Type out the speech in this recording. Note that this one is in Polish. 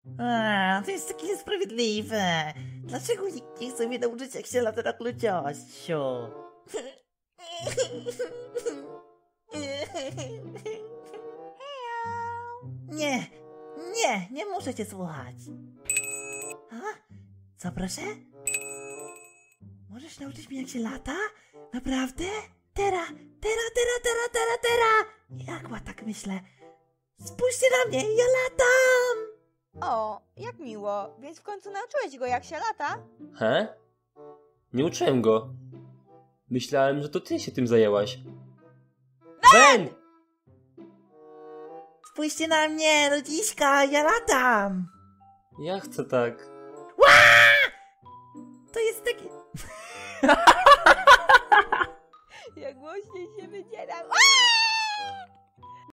To jest takie niesprawiedliwe. Dlaczego nikt nie chce mnie nauczyć, jak się lata na kluciościu? Nie, nie muszę cię słuchać. A? Co proszę? Możesz nauczyć mnie, jak się lata? Naprawdę? Tera! Jak ma tak myślę? Spójrzcie na mnie, ja latam! O, jak miło. Więc w końcu nauczyłeś go, jak się lata? He? Nie uczyłem go. Myślałem, że to ty się tym zajęłaś. Ben! Spójrzcie na mnie, ludziska, ja latam! Ja chcę tak. To jest takie...